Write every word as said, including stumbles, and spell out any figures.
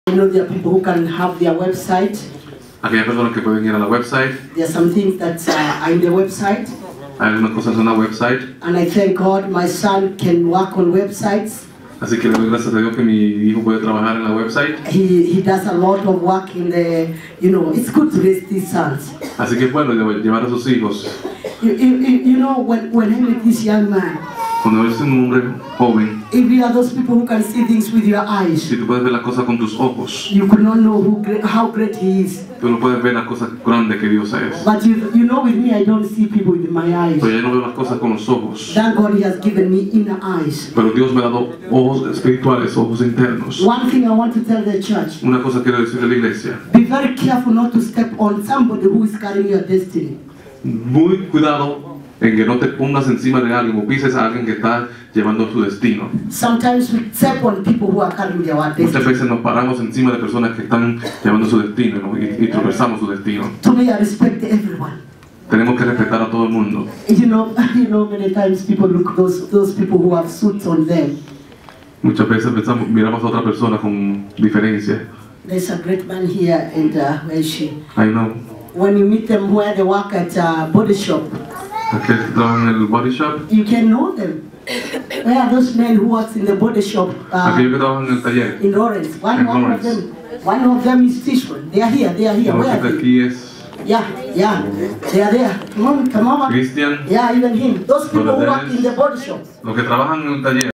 I know there are people who can have their website. Aquellas personas que pueden ir a la website. There are some things that uh, are in the website. Hay algunas cosas en la website. And I thank God my son can work on websites. Así que le doy gracias a Dios que mi hijo puede trabajar en la website. He, he does a lot of work in the, you know, it's good to raise these sons. Así que es bueno llevar a sus hijos. You, you, you know, when, when I met this young man, Cuando eres un hombre joven, if you are those people who can see things with your eyes, si tú puedes ver las cosas con tus ojos, you could not know who, how great he is. tú no puedes ver las cosas grandes que Dios es. But you, you know, with me, I don't see people with my eyes. Pero yo no veo las cosas con los ojos. Thank God he has given me inner eyes. Pero Dios me ha dado ojos espirituales, ojos internos. One thing I want to tell the church, Una cosa quiero decirle a la iglesia. be very careful not to step on somebody who is carrying your destiny. Muy cuidado en que no te pongas encima de alguien o pises a alguien que está llevando su destino. Sometimes we step on people who are carrying their Muchas destiny. veces nos paramos encima de personas que están llevando su destino, ¿no? y, y tropezamos su destino. To me, I respect everyone. Tenemos que respetar a todo el mundo. You know, you know, many times people look those those people who have suits on them. Muchas veces pensamos, miramos a otra persona con diferencia. There's a great man here, and uh, where is she? Hay uno, When you meet them where they work at uh, body shop, aquel que trabaja en el body shop, you can know them. Where are those men who works in the body shop uh, aquellos que trabajan en el taller. in Lawrence? One, In one of Lawrence. them, one of them is Fishman. They are here. They are here. Uno Where que are está they? aquí es Yeah, yeah. They are there. Come on, come on. Christian. Yeah, even him. Those people who Brother work Dennis. in the body shop. Los que trabajan en el taller.